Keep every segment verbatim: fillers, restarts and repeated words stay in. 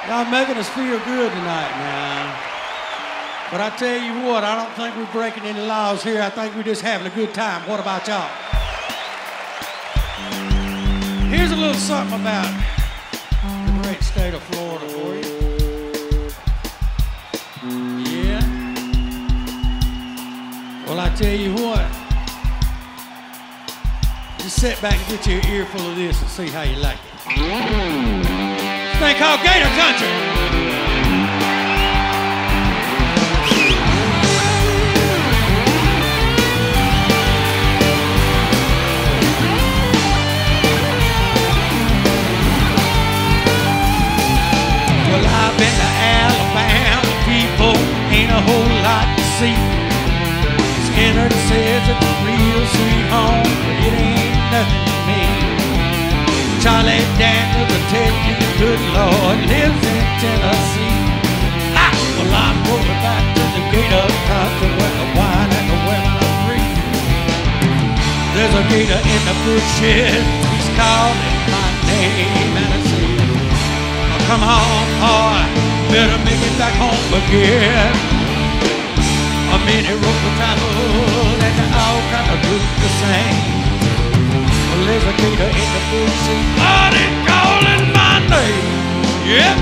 Y'all making us feel good tonight, man. But I tell you what, I don't think we're breaking any laws here. I think we're just having a good time. What about y'all? Here's a little something about the great state of Florida for you. Yeah. Well, I tell you what. Just sit back and get your earful of this and see how you like it. This thing called Gator Country. Well, I've been to Alabama, people, ain't a whole lot to see. Skinner says it's a real sweet home, but it ain't nothing to me. Charlie Daniels will tell you the good Lord lives in Tennessee. Ah, well, I'm going back to the Gator Country where the wine and the women are free. There's a gator in the bushes, he's calling my name, and I say, oh, come on, boy, better make it back home again. A many road to travel and all kind of groups to sing. Well, there's a gator in the bushes, Lord, he's calling my name. Yep.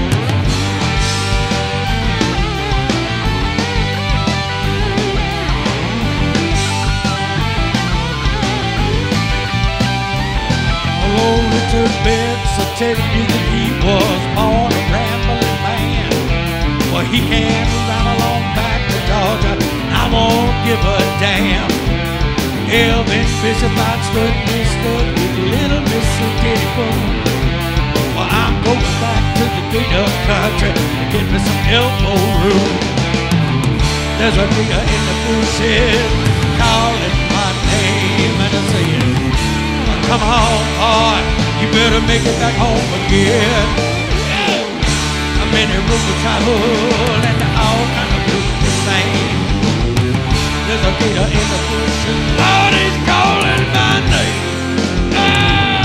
Hello, Richard Betts, I tell you that he was born a rambling man. Well, he can't run along back to Georgia, I won't give a damn. Elvin Bishop, I'd stood me stood with little Mister Kitty Boom. Well, I'm going back to the Gator Country to get me some elbow room. There's a gator in the bushes calling my name, and I say, come on, boy, you better make it back home again. I'm in a room to travel and all kind of blues to sing. There's a gator in the bushes, Lord, he's calling my name. Ah!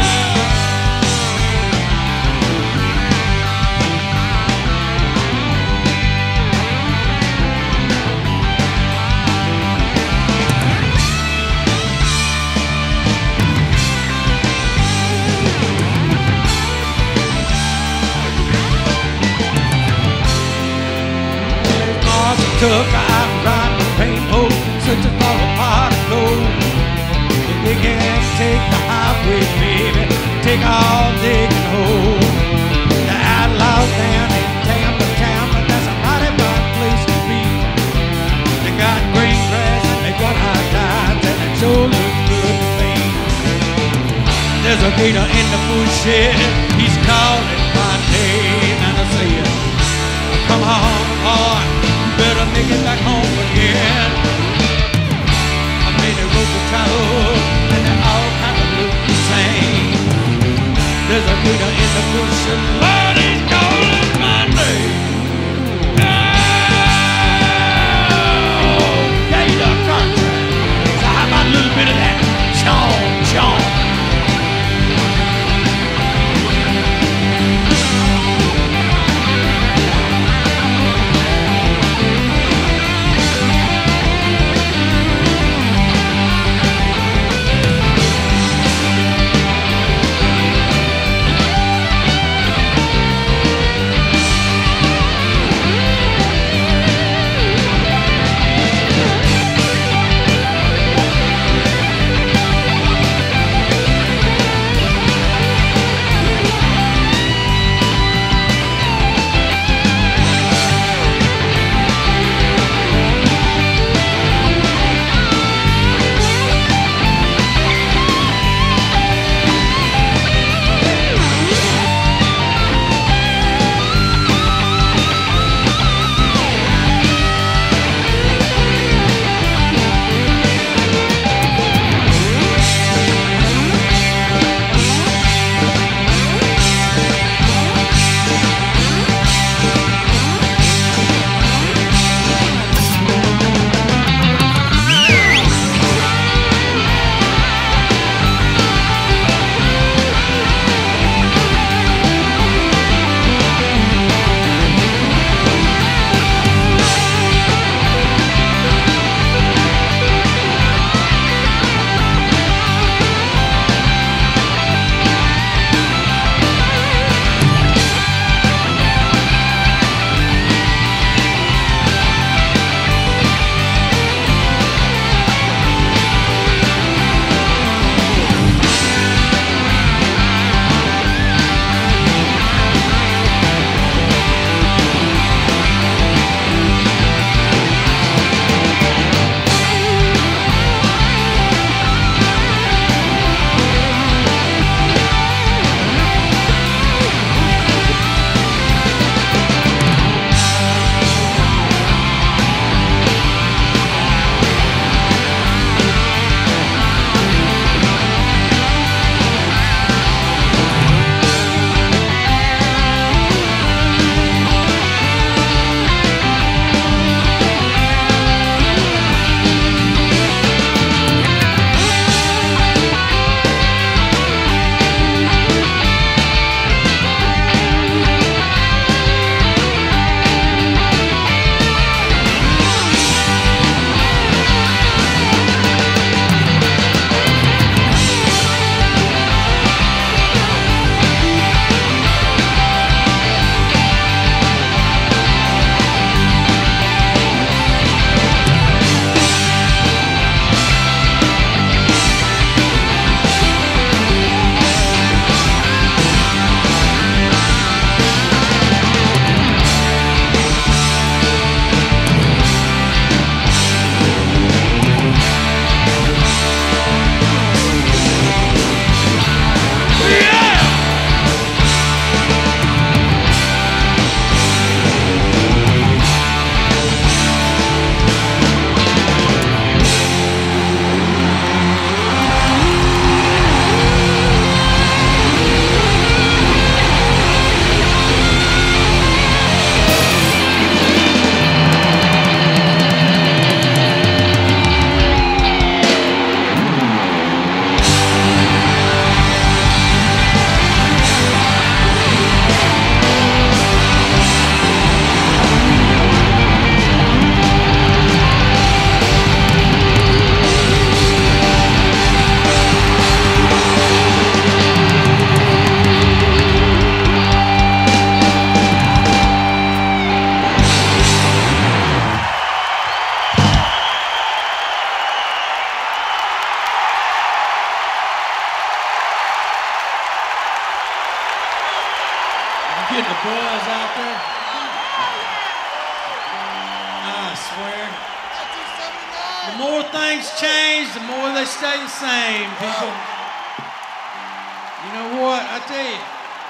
Took out riding the rainbow, searching for a pot of gold. If they can't take the highway, baby, take all they can hold. The outlaws down in Tampa town, but that's a mighty fine place to be. They got green grass and they got high times, and it sure looks good to me. There's a gator in the bushes, he's calling my name, and I say, come on, boy, better make it back home again. I made a road to travel and they're all kind of blue to sing. There's a gator in the bushes, Lord, he's calling my name. Oh, Gator Country. So how about a little bit of that? Chomp, chomp. boys out there. I swear. The more things change, the more they stay the same, people. You know what? I tell you.